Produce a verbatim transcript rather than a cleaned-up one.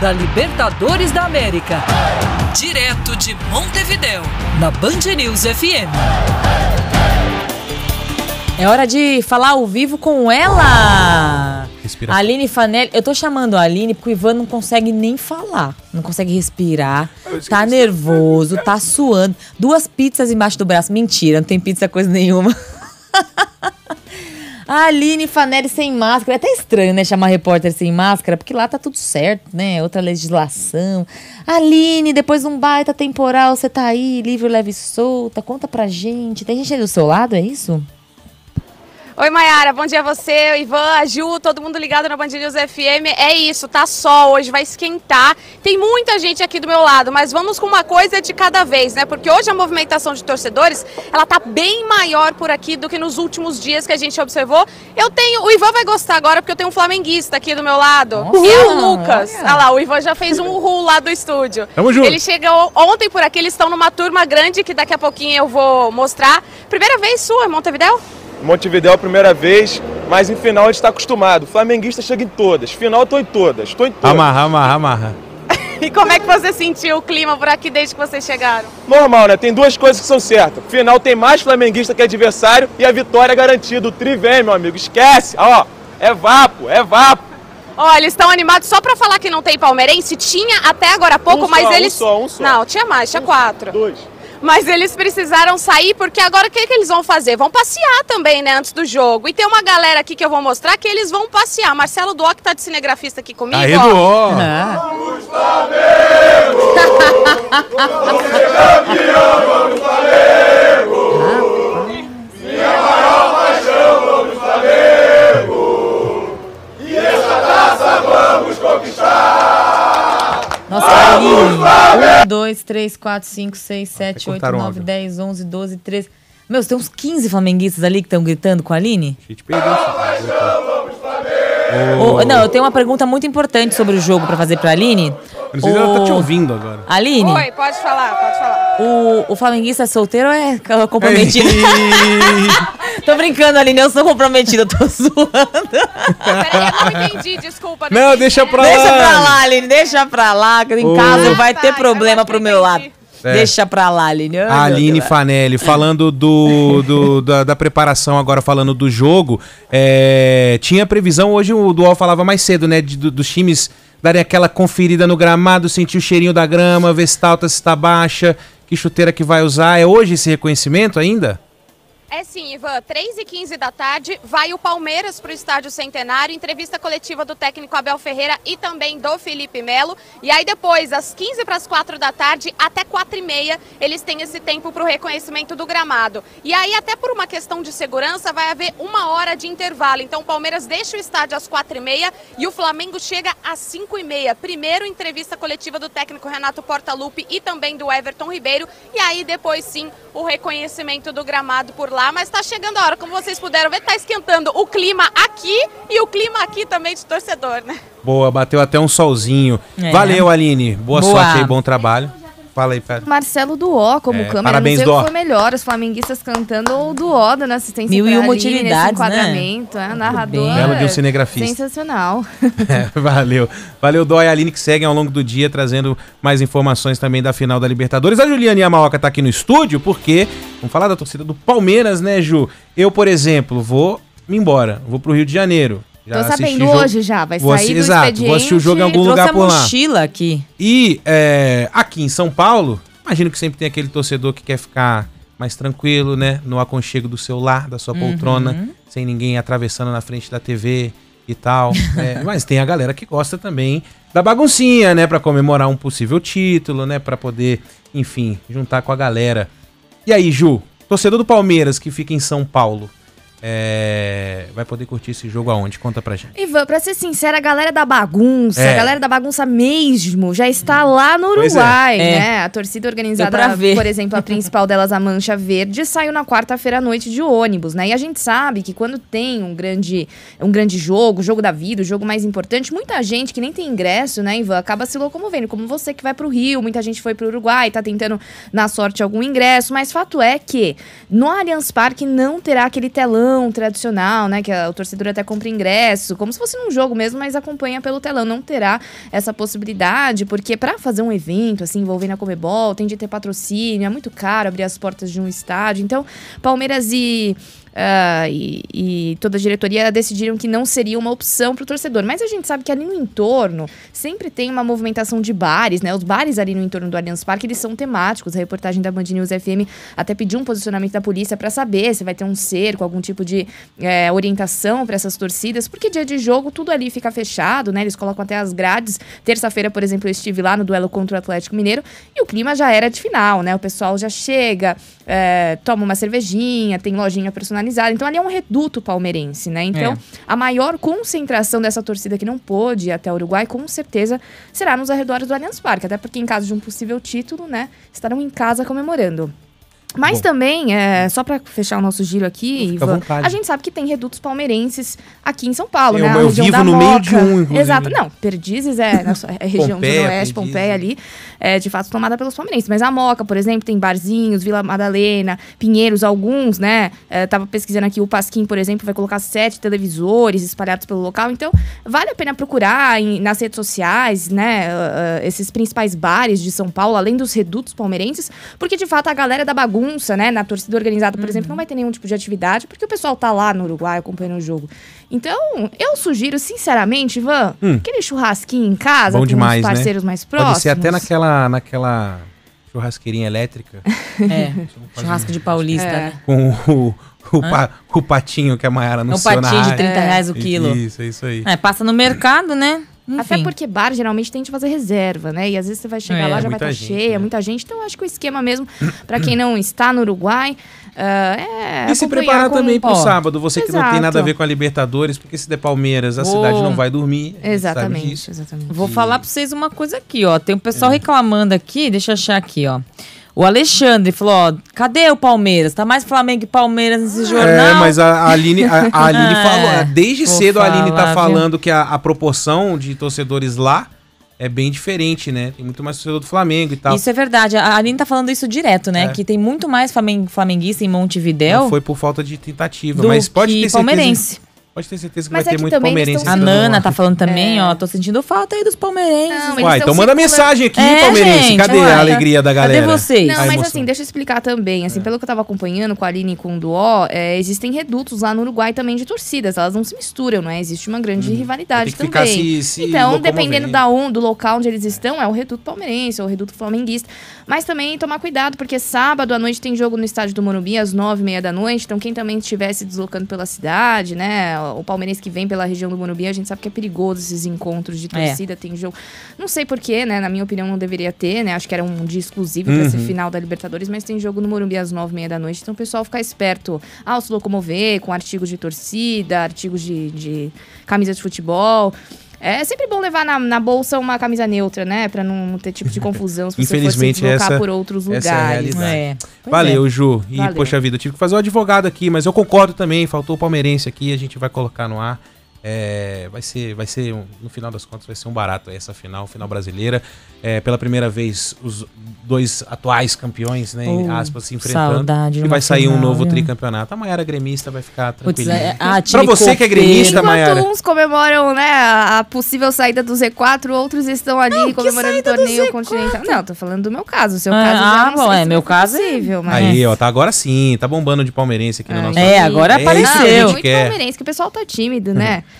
da Libertadores da América. Direto de Montevidéu, na Band News F M. É hora de falar ao vivo com ela! Respiração. Aline Fanelli. Eu tô chamando a Aline porque o Ivan não consegue nem falar. Não consegue respirar. Tá nervoso, tá suando. Duas pizzas embaixo do braço. Mentira, não tem pizza coisa nenhuma. A Aline Fanelli sem máscara. É até estranho, né, chamar repórter sem máscara, porque lá tá tudo certo, né? Outra legislação. Aline, depois de um baita temporal, você tá aí, livre, leve e solta. Conta pra gente. Tem gente aí do seu lado, é isso? Oi, Mayara, bom dia a você, o Ivan, a Ju, todo mundo ligado na Band News F M. É isso, tá sol, hoje vai esquentar. Tem muita gente aqui do meu lado, mas vamos com uma coisa de cada vez, né? Porque hoje a movimentação de torcedores, ela tá bem maior por aqui do que nos últimos dias que a gente observou. Eu tenho, o Ivan vai gostar agora porque eu tenho um flamenguista aqui do meu lado. Nossa, é o Lucas. Olha. Olha lá, o Ivan já fez um uhul lá do estúdio. Tamo junto. Ele chegou ontem por aqui, eles estão numa turma grande que daqui a pouquinho eu vou mostrar. Primeira vez sua em Montevidéu? Montevidéu é a primeira vez, mas em final a gente está acostumado. Flamenguista chega em todas. Final eu tô em todas. Tô em todas. Amarra, amarra, amarra. E como é que você sentiu o clima por aqui desde que vocês chegaram? Normal, né? Tem duas coisas que são certas. Final tem mais flamenguista que adversário e a vitória é garantida. O tri vem, meu amigo. Esquece. Ó, é vapo, é vapo. Olha, eles estão animados só pra falar que não tem palmeirense. Tinha até agora há pouco, um mas só, eles... Um só, um só. Não, tinha mais, tinha um, quatro. Dois. Mas eles precisaram sair porque agora o que, que eles vão fazer? Vão passear também, né, antes do jogo. E tem uma galera aqui que eu vou mostrar que eles vão passear. Marcelo Duó, que tá de cinegrafista aqui comigo. Aí, ó. Duó! Vamos, Flamengo! Vamos ser campeão, vamos, Flamengo! Minha maior paixão, vamos, Flamengo! E essa taça vamos conquistar! Nossa, Aline. um, dois, três, quatro, cinco, seis, sete, oito, nove, dez, onze, doze, treze. Meu, tem uns quinze flamenguistas ali que estão gritando com a Aline? A gente perdeu isso. Oh, não, eu tenho uma pergunta muito importante sobre o jogo pra fazer pra Aline. Eu não sei se ela tá te ouvindo agora. Aline? Oi, pode falar, pode falar. O, o flamenguista é solteiro ou é comprometido? Tô brincando, Aline, eu sou comprometida, eu tô zoando. Peraí, eu não entendi, desculpa. Não, entendi, deixa né? pra lá. Deixa pra lá, Aline, deixa pra lá, que em Oh. casa vai Ah, ter tá, problema agora pro eu meu lado. entendi. É. Deixa pra lá, Aline. Ai, A Aline meu Deus. Fanelli, falando do, do- da, da preparação, agora falando do jogo, é, tinha previsão, hoje o Dual falava mais cedo, né, de- do- dos times darem aquela conferida no gramado, sentir o cheirinho da grama, ver se tá alta, se tá baixa, que chuteira que vai usar. É hoje esse reconhecimento ainda? É sim, Ivan, três e quinze da tarde, vai o Palmeiras para o Estádio Centenário, entrevista coletiva do técnico Abel Ferreira e também do Felipe Melo. E aí depois, às quinze para as quatro da tarde, até quatro e meia, eles têm esse tempo para o reconhecimento do gramado. E aí, até por uma questão de segurança, vai haver uma hora de intervalo. Então o Palmeiras deixa o estádio às quatro e meia e o Flamengo chega às cinco e meia. Primeiro, entrevista coletiva do técnico Renato Portaluppi e também do Everton Ribeiro. E aí depois sim, o reconhecimento do gramado por lá. Mas tá chegando a hora, como vocês puderam ver, tá esquentando o clima aqui e o clima aqui também de torcedor, né? Boa, bateu até um solzinho. É. Valeu, Aline. Boa, Boa. sorte aí, bom trabalho. Fala aí, Pedro. Marcelo Duó como É, câmera, parabéns, não sei Duó. o que foi melhor, os flamenguistas cantando ou o Duó dando assistência Mil e pra uma Aline, nesse utilidades, enquadramento, é, narrador. bem. Belo de um cinegrafista. Sensacional. É, valeu. Valeu, Dó e a Aline, que seguem ao longo do dia, trazendo mais informações também da final da Libertadores. A Juliana Yamaoka tá aqui no estúdio, porque vamos falar da torcida do Palmeiras, né, Ju? Eu, por exemplo, vou me embora. Vou pro Rio de Janeiro. Já Tô assisti sabendo jogo- hoje já, vai Vou sair assi- do Exato, expediente. vou assistir o jogo em algum Trouxe lugar a por lá. mochila aqui. E é, aqui em São Paulo, imagino que sempre tem aquele torcedor que quer ficar mais tranquilo, né? No aconchego do seu lar, da sua poltrona, sem ninguém atravessando na frente da T V e tal. É, mas tem a galera que gosta também da baguncinha, né? Pra comemorar um possível título, né? Pra poder, enfim, juntar com a galera. E aí, Ju, torcedor do Palmeiras que fica em São Paulo, é, vai poder curtir esse jogo aonde? Conta pra gente. Ivan, pra ser sincera, a galera da bagunça, É. a galera da bagunça mesmo, já está lá no Pois é. Uruguai, É. né? A torcida Deu pra organizada, ver. por exemplo, a principal delas, a Mancha Verde, saiu na quarta-feira à noite de ônibus, né? E a gente sabe que quando tem um grande, um grande jogo, o jogo da vida, o jogo mais importante, muita gente que nem tem ingresso, né, Ivan, acaba se locomovendo, como você que vai pro Rio, muita gente foi pro Uruguai, tá tentando, na sorte, algum ingresso, mas fato é que no Allianz Parque não terá aquele telão telão tradicional, né? Que a, o torcedor até compra ingresso, como se fosse num jogo mesmo, mas acompanha pelo telão. Não terá essa possibilidade, porque para fazer um evento, assim, envolvendo a Conmebol, tem de ter patrocínio, é muito caro abrir as portas de um estádio. Então, Palmeiras e... Uh, e, e toda a diretoria decidiram que não seria uma opção para o torcedor. Mas a gente sabe que ali no entorno sempre tem uma movimentação de bares, né? Os bares ali no entorno do Allianz Parque, eles são temáticos. A reportagem da Band News F M até pediu um posicionamento da polícia para saber se vai ter um cerco, algum tipo de é, orientação para essas torcidas, porque dia de jogo tudo ali fica fechado, né? Eles colocam até as grades. Terça-feira, por exemplo, eu estive lá no duelo contra o Atlético Mineiro e o clima já era de final, né? O pessoal já chega, é, toma uma cervejinha, tem lojinha personalizada. Então ali é um reduto palmeirense, né? Então é. a maior concentração dessa torcida que não pôde ir até o Uruguai, com certeza, será nos arredores do Allianz Parque. Até porque em caso de um possível título, né, estarão em casa comemorando. Mas Bom. também, é, só para fechar o nosso giro aqui, Ivan, a gente sabe que tem redutos palmeirenses aqui em São Paulo, eu, né? Eu, eu vivo no Moca. meio de um, inclusive. Exato. Não, Perdizes é, na sua, é região Pompeia, do Oeste, Pompeia ali, é de fato tomada pelos palmeirenses. Mas a Moca, por exemplo, tem barzinhos, Vila Madalena, Pinheiros, alguns, né? É, tava pesquisando aqui, o Pasquim, por exemplo, vai colocar sete televisores espalhados pelo local. Então, vale a pena procurar em, nas redes sociais, né? Uh, esses principais bares de São Paulo, além dos redutos palmeirenses, porque de fato a galera da bagunça, né, na torcida organizada, por uhum. exemplo, não vai ter nenhum tipo de atividade, porque o pessoal tá lá no Uruguai acompanhando o jogo. Então, eu sugiro, sinceramente, Ivan, hum. aquele churrasquinho em casa, Bom com demais, os parceiros né? mais próximos. Pode ser até naquela, naquela churrasqueirinha elétrica. É, churrasco de paulista, é. né? Com o, o, pa, o patinho que a Mayara anunciou. O patinho de trinta reais o quilo. Isso, é isso aí. É, passa no mercado, né? Enfim. Até porque bar geralmente tem de fazer reserva, né? E às vezes você vai chegar é, lá, já vai estar tá cheia, né? Muita gente. Então, eu acho que o esquema mesmo, pra quem não está no Uruguai, uh, é. E se preparar com... também pro Ó, sábado, você exato. que não tem nada a ver com a Libertadores, porque se der Palmeiras, a Vou... cidade não vai dormir. Exatamente, exatamente. Vou e... falar pra vocês uma coisa aqui, ó. Tem um pessoal é. reclamando aqui, deixa eu achar aqui, ó. O Alexandre falou, ó, cadê o Palmeiras? Tá mais Flamengo que Palmeiras nesse jornal. É, mas a, a Aline, a, a Aline falou, desde Vou cedo falar, a Aline tá falando viu? que a, a proporção de torcedores lá é bem diferente, né? Tem muito mais torcedor do Flamengo e tal. Isso é verdade. A Aline tá falando isso direto, né? É. Que tem muito mais flamenguista em Montevidéu. Não foi por falta de tentativa, mas pode ter certeza. Palmeirense. Pode ter certeza que mas vai é ter muito palmeirense. A Nana tá falando também, é. ó. Tô sentindo falta aí dos palmeirenses. Uai, então manda mensagem aqui, é, palmeirense. Gente, cadê uai, a alegria da galera? Cadê vocês? Não, mas assim, deixa eu explicar também. Assim, é. pelo que eu tava acompanhando com a Aline e com o Duó, é, existem redutos lá no Uruguai também de torcidas. Elas não se misturam, né? Existe uma grande hum. rivalidade também. Ficar se, se então, dependendo da um, do local onde eles estão, é o reduto palmeirense ou o reduto flamenguista. Mas também tomar cuidado, porque sábado à noite tem jogo no estádio do Morumbi, às nove e meia da noite. Então, quem também estiver se deslocando pela cidade, né? O palmeirense que vem pela região do Morumbi, a gente sabe que é perigoso esses encontros de torcida, é. tem jogo. Não sei porquê, né? Na minha opinião, não deveria ter, né? Acho que era um dia exclusivo uhum. pra ser final da Libertadores, mas tem jogo no Morumbi às nove e meia da noite, então o pessoal fica esperto ao se locomover com artigos de torcida, artigos de, de camisa de futebol. É sempre bom levar na, na bolsa uma camisa neutra, né? Pra não ter tipo de confusão se você for se deslocar essa, por outros lugares. Essa é a realidade. É. Valeu, é. Ju. E, Valeu. poxa vida, eu tive que fazer o advogado aqui, mas eu concordo também, faltou o palmeirense aqui, a gente vai colocar no ar. É, vai ser, vai ser, no final das contas, vai ser um barato essa final, final brasileira. É, pela primeira vez, os dois atuais campeões, né, em aspas, se enfrentando. Saudade e vai sair final, um novo viu? tricampeonato. A Mayara gremista vai ficar tranquilinha. É, ah, pra você que é gremista, Mayara. Enquanto uns comemoram, né, a possível saída do Z quatro, outros estão ali não, comemorando o torneio continental. Não, tô falando do meu caso. O seu ah, caso já ah, não bom, sei é, se meu é caso possível, mas... Aí, ó, tá agora sim, tá bombando de palmeirense aqui no nosso... É, agora é apareceu. Não, muito palmeirense, que o pessoal tá tímido, né?